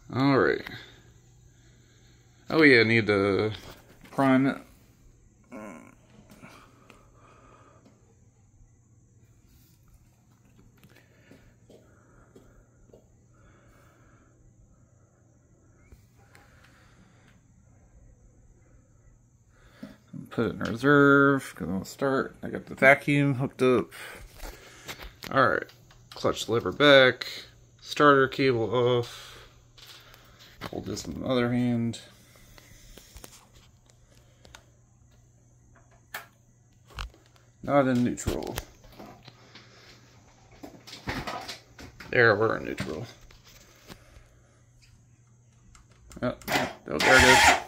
Alright. Oh yeah, I need to prime it. Put it in reserve, because I'll start. I got the vacuum hooked up. Alright. Clutch lever back. Starter cable off. Hold this in the other hand. Not in neutral. There, we're in neutral. Oh, there it is.